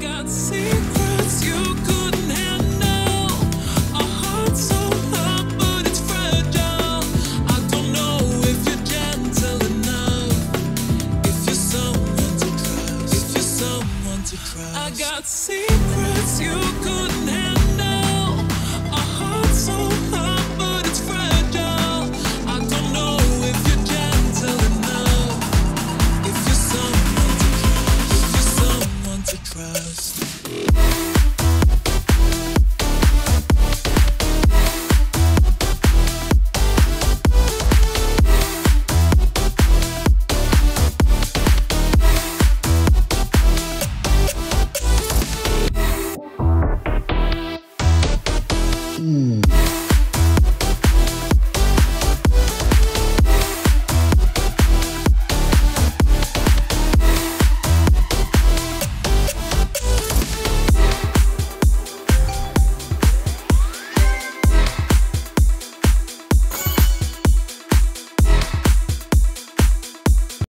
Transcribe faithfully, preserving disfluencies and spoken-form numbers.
got secrets you couldn't handle. A heart so hard, but it's fragile. I don't know if you're gentle enough. If you're someone to trust. If you're someone to trust. I got secrets you couldn't handle. A heart so hard, but it's fragile. I don't know if you're gentle enough. If you're someone to trust. If you're someone to trust.